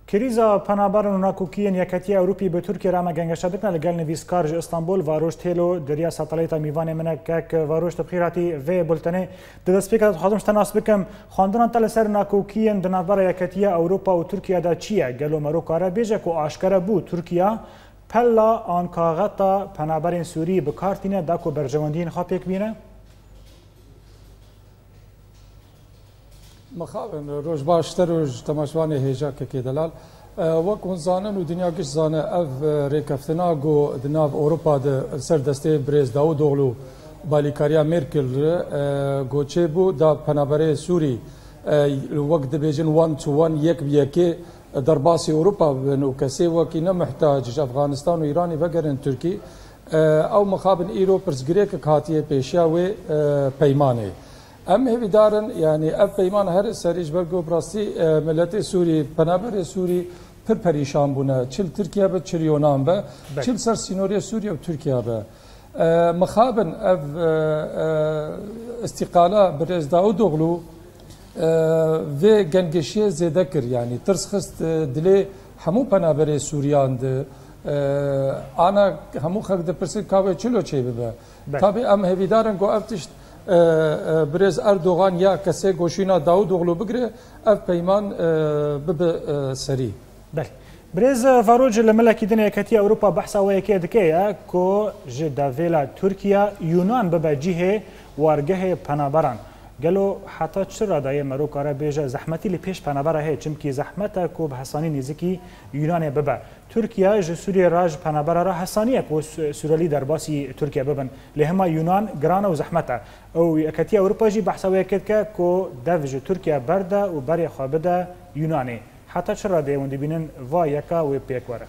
کریزا پنابران و ناکوکیین یکتی اوروپی به ترکیه رامه گنگشته بکنه لگل نویسکار ج استانبول واروش تیلو دریا ساتالیتا میوان منه که واروش تبخیراتی و بولتنه دست پیکر خواهدم شتناس بکم خواندنان تل سر ناکوکیین دنابر یکتی اوروپا و ترکیه دا چیه گلو مروکاره بیجه که آشکره بود ترکیه پلا آن کاغتا پنابرین سوری بکارتینه دا که برجواندین خواه پیک بینه؟ مخابن روز باشتر روز تماشوان هیجا که دلال وقت زانن و دنیا گش زانه اف ریکفتنا گو دناو اروپا ده سر دسته بریز داود اغلو بالیکاریا مرکل گو چه بو دا پنابره سوری وقت بیجن وان تو وان یک بیکی در باسی اروپا بنو کسی وکی نمحتاج افغانستان و ایرانی وگرن ترکی او مخابن ایرو پرسگری که کاتیه پیشیا و پیمانه ام هی دارن یعنی اف پیمان هر سریج برگو براستی ملت سوری پنابر سوری پریشان بونه چل ترکیه به چل یونان به چل سر سینوری سوریه و ترکیه به مخابن اف استقاله برز داود اغلو و گنگشی زیده کر یعنی ترس خست دلی همو پنابر سوریان ده آنا همو خلق ده پرسید کاوه چلو چه ببه تابی ام هی دارن گو افتشت برز اردوغان یا کسی گوشینا داود اغلو بگره اف پیمان بب سری بله برز واروج لملکی دنیا یکتی اوروپا بحثا و یکی دکیه که جداویلا ترکیه یونان ببا جیه وارگه پنابران گلو حتی چرا دایه مروکاره بیجه زحمتی لی پیش پنابره هی چمکی زحمته که به حسانی نیزکی یونان ببا ترکیه جو سوری راج پنابره را حسانیه که سورالی در باسی ترکیه ببن لی همه یونان گرانه و زحمته او یکتی اوروپا جی بحثا و یکی که دو جو ترکیه برده و بری خوابده یونانی حتی چرا دایه وندی بینن و یکا و پیکواره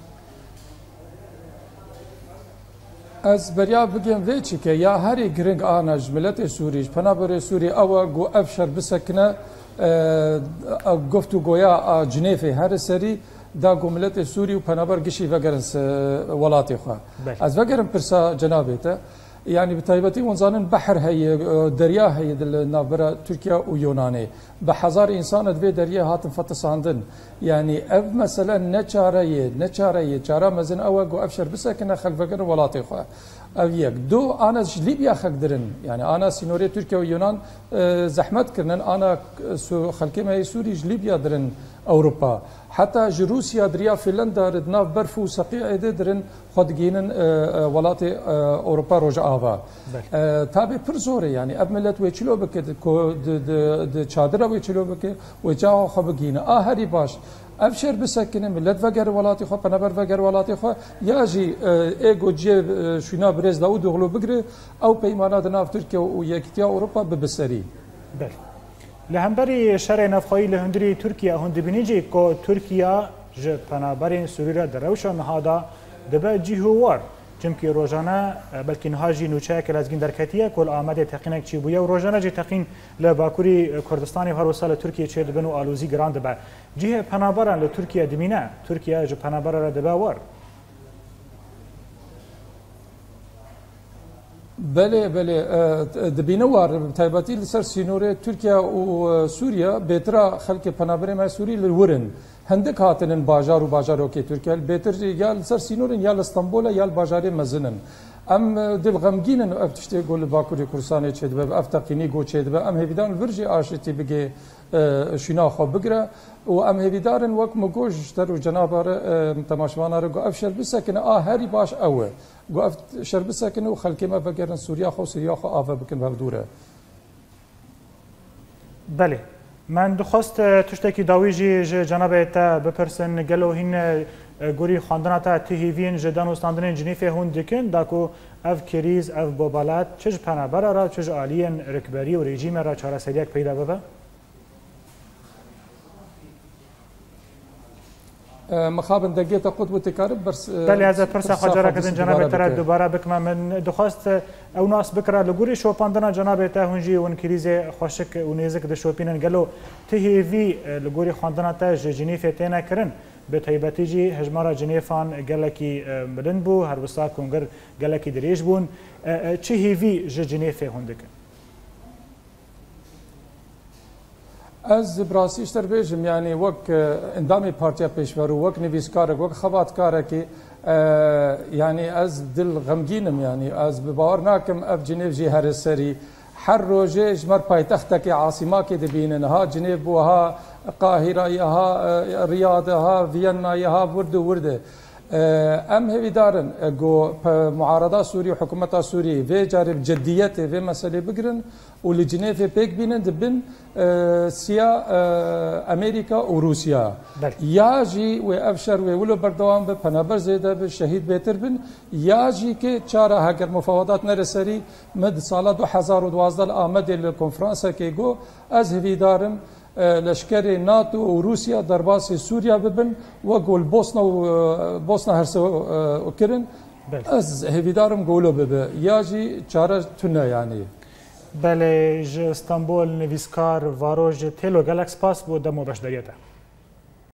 از بریا بگم ویچی که یا هری گرنگ آناج ملت سوریش پنابر سوری او گو افشر بسکنه گفتو گویا جنیفی هر سری دا گو ملت سوری و پنابر گشی وگرنس ولاتی خواه از وگرن پرسا جنابیتا يعني بتايبتي ونزانن بحر هي دريا هي نابرا تركيا ويوناني بحزار انسان دبي دريا هاتن فتساندن يعني اف مثلا نچاريه چارا مزن او جو افشر بسكن خلف فكر ولاتي خو او يك دو انا ليبيا خقدرن يعني انا سينوري تركيا ويونان زحمت كرنن انا خلكي ما سوري ليبيا درن اوروبا حتى روسيا دريا فنلندا ردنا برفو سقيع درن خدگينن ولات اوروبا روجا آوا تابع پرزوره يعني اب ملت ويچلو بك د چادر ويچلو بك وجا خبگين هري باش افشر بسكن ملت وگر ولاتي خو پنبر وگر ولاتي خو ياجي ايگو جي شونا برز داود غلو بگره او پیمانات ناف ترکیه و یکتیا اوروپا ببسري بله لهمبری شرع نفخایی لهندری ترکیه هندبینیجی که ترکیه ج پنابرین سوری را دروشان نهادا دبا جیهوار چمکی روزانه بلکه نهاجی نوچه که لازگین درکتیه کل آمده تقینک چی بویه و روزانه جی تقین لباکوری کردستانی هر وسال ترکیه چه دبنو آلوزی گران دبا جیه پنابران لترکیه دمینه ترکیه ج پنابر را دبا وار بله دبینوار تایباتی لسر سینوره ترکیه و سوریه بهتره خلک پنابر ما سوری لورن هندک هاتنن باجار و باجارو که ترکیه بهتر یا لسر سینورن یا استانبول یا باجار مزنن ام دل غمگینن افتشته گل باکوری کورسانه چه دبه افتقینی گو چه دبه ام هیدان ورجی آشتی بگه شینا خو بگره و ام هیدارن وک مگوش تر و جنابار تماشوانه رو گو افشل بسکنه هری باش اوه گو افشل بسکنه و خلکی ما بگرن سوریا خو آفه بکن بودوره بله من دخواست تشتکی داویجی جناب تا بپرسن گلو هین گوری خواندن تا تهیوین جدان و استاندن جنیف هون دکن داکو اف کریز اف بوبالات چج پنابر را چج آلین رکبری و رژیم را چهار سریک پیدا ببه؟ مخابن دقيقة قطب تكارب برس بله از پرسا خجارة کدن جناب ترى دوباره بكما من دخواست او ناس بكرة لغوري شوپاندنا جناب تا هنجي ون كريز خوشك ونيزك د شوپينن گلو تهي في لغوري خواندنا تا جنيف تينا کرن بتهيبتي جي هجمارا جنيفان گلكي ملن بو هر وسا كونگر گلكي دريج بون تهي في جنيف هندك از براسیشتر بیجم یعنی وک اندامی پارتیا پیشورو وک نویسکارک وک خباتکارکی یعنی از دل غمگینم یعنی از بباور ناکم اف جنیو جی هر سری هر روزه اجمر پایتختک عاصمه که دبینن ها جنیو بوها قاهره ها ریاض ها وینا ها ورده ام هوی دارن گو معارضه سوری و حکومت سوری و جارب جدیت و مسئله بگرن و لجنیف پیک بینن دبن سیا امریکا و روسیا یا جی و افشار و ولو بردوام به پنابر زیده به شهید بهتر بن یا جی که چاره هاگر مفاوضات نرسری مد سال 2012 آمد الکنفرانس که گو از هوی دارم لشکر ناتو و روسیا در باس سوریا ببن و گل بوسنا هرسوکرن از هویدارم گولو ببه یا جی چاره تونه یعنی بله ج استانبول نویسکار واروج تلو گلکس پاس بود دمو بشدریته